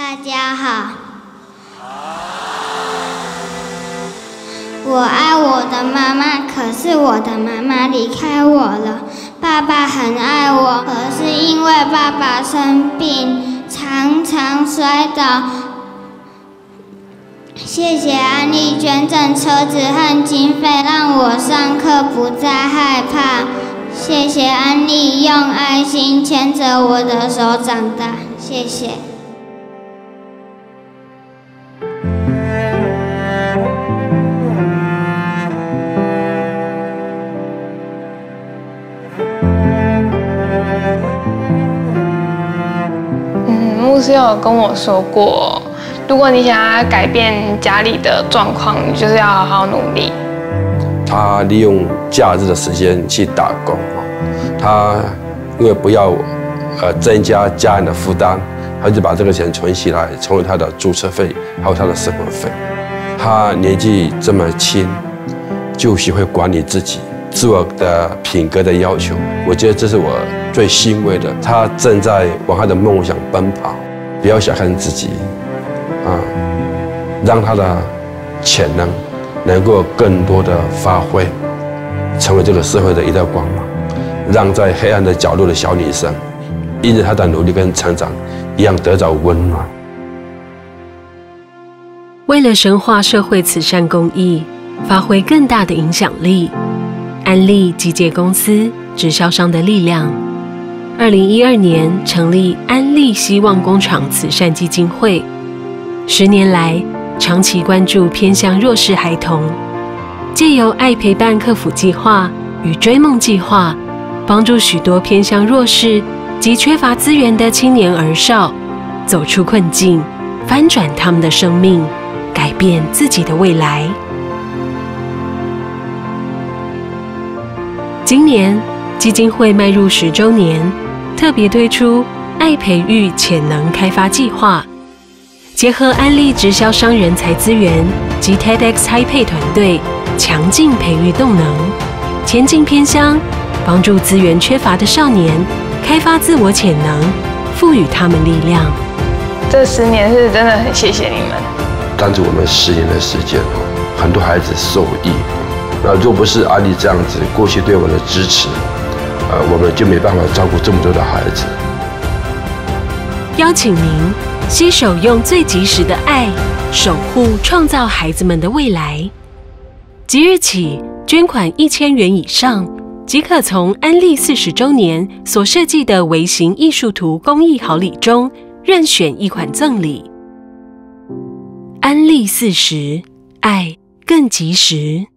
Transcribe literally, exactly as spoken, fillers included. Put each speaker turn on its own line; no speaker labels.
大家好，我爱我的妈妈，可是我的妈妈离开我了。爸爸很爱我，可是因为爸爸生病，常常摔倒。谢谢安利捐赠车子和经费，让我上课不再害怕。谢谢安利用爱心牵着我的手长大，谢谢。
嗯，牧师有跟我说过，如果你想要改变家里的状况，你就是要好好努力。
他利用假日的时间去打工，他因为不要呃增加家人的负担，他就把这个钱存起来，成为他的注册费，还有他的生活费。他年纪这么轻，就学会管理自己，自我的品格的要求，我觉得这是我最欣慰的。他正在往他的梦想奔跑，不要小看自己，啊，让他的潜能能够更多的发挥，成为这个社会的一道光芒，让在黑暗的角落的小女生，因着她的努力跟成长，一样得到温暖。
为了深化社会慈善公益，发挥更大的影响力，安利集结公司直销商的力量，二零一二年成立安利希望工厂慈善基金会，十年来长期关注偏向弱势孩童，借由爱陪伴客服计划与追梦计划，帮助许多偏向弱势及缺乏资源的青年儿少走出困境，翻转他们的生命，改变自己的未来。今年基金会迈入十周年，特别推出爱培育潜能开发计划，结合安利直销商人才资源及 TEDx 嗨配团队，强劲培育动能，前进偏乡，帮助资源缺乏的少年开发自我潜能，赋予他们力量。
这十年是真的很谢谢你们。
但是我们十年的时间，很多孩子受益。那若不是安利这样子过去对我们的支持，呃，我们就没办法照顾这么多的孩子。
邀请您携手用最及时的爱，守护创造孩子们的未来。即日起，捐款一千元以上，即可从安利四十周年所设计的微型艺术图公益好礼中任选一款赠礼。安利四十，爱更及时。